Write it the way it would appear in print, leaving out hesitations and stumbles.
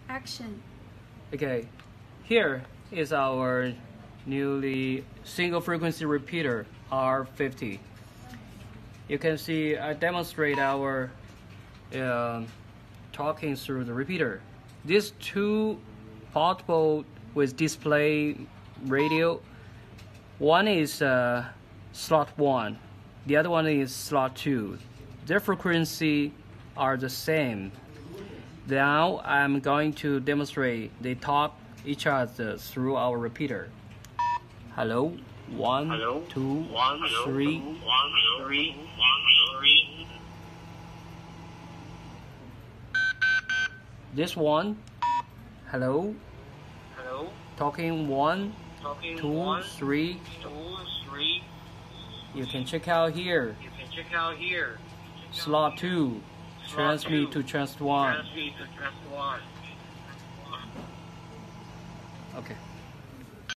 Action. Okay, here is our newly single frequency repeater R50. You can see I demonstrate our talking through the repeater. These two portable with display radio. One is slot 1, the other one is slot 2. Their frequency are the same. Now I'm going to demonstrate they talk each other through our repeater. Hello, 1, Hello. 2, 1, 3. 1, 3. This one. Hello. Hello. Talking 1, Talking 2, 1, 3. 2, 3. You can check out here. You can check out here. Slot 2. Transmit to trans 1. Transmit to trans 1. Okay.